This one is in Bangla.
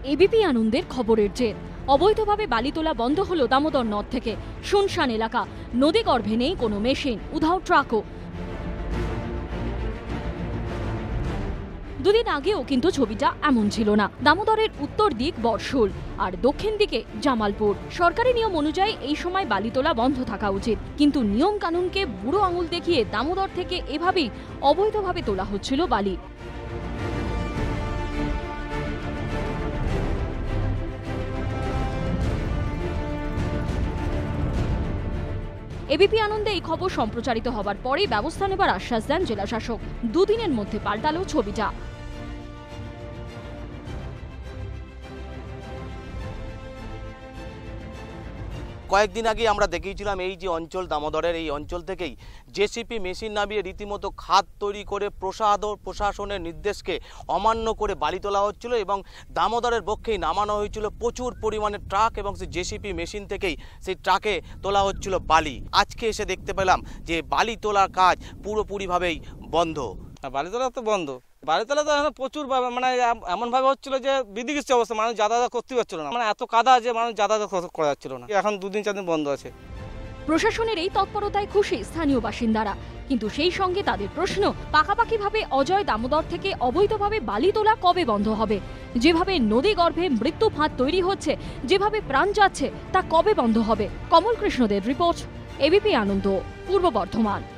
এবিপি আনন্দের খবরের জের। অবৈধভাবে বালি তোলা বন্ধ হলো দামোদর নদ থেকে। শুনশান এলাকা, নদী গর্ভে নেই কোনো মেশিন, উধাও ট্রাকও। দুদিন আগেও কিন্তু ছবিটা এমন ছিল না। দামোদরের উত্তর দিক বর্ষুল আর দক্ষিণ দিকে জামালপুর। সরকারি নিয়ম অনুযায়ী এই সময় বালি তোলা বন্ধ থাকা উচিত, কিন্তু নিয়ম কানুনকে বুড়ো আঙুল দেখিয়ে দামোদর থেকে এভাবেই অবৈধভাবে তোলা হচ্ছিল বালি। এবিপি আনন্দে এই খবর সম্প্রচারিত হবার পরেই ব্যবস্থা নেবার আশ্বাস দেন জেলাশাসক। দুদিনের মধ্যে পাল্টালো ছবিটা। কয়েকদিন আগে আমরা দেখিয়েছিলাম এই যে অঞ্চল দামোদরের এই অঞ্চল থেকেই জেসিপি মেশিন নামিয়ে রীতিমতো খাদ তৈরি করে প্রশাসনের নির্দেশকে অমান্য করে বালি তোলা হচ্ছিল এবং দামোদরের পক্ষেই নামানো হয়েছিল প্রচুর পরিমাণে ট্রাক এবং সেই জেসিপি মেশিন থেকেই সেই ট্রাকে তোলা হচ্ছিল বালি। আজকে এসে দেখতে পেলাম যে বালি তোলার কাজ পুরোপুরিভাবেই বন্ধ। বালি তোলা তো বন্ধ, বালি তোলা তো এখন প্রচুর মানে এমনভাবে হচ্ছিল যে বিধিগিষ্ট অবস্থা, মানুষ যাতায়াত করতে পারছিল না, মানে এত কাদা যে মানুষ যাতায়াত করা যাচ্ছিল না। এখন 2-4 দিন বন্ধ আছে। প্রশাসনের এই তৎপরতায় খুশি স্থানীয় বাসিন্দারা, কিন্তু সেই সঙ্গে তাদের প্রশ্ন, পাকাপাকিভাবে অজয় দামোদর থেকে অবৈধভাবে বালি তোলা কবে বন্ধ হবে? যেভাবে নদী গর্ভে মৃত্যু ফাঁদ তৈরি হচ্ছে, যেভাবে প্রাণ যাচ্ছে, তা কবে বন্ধ হবে? কমল কৃষ্ণদের রিপোর্ট, এবিপি আনন্দ, পূর্ব বর্ধমান।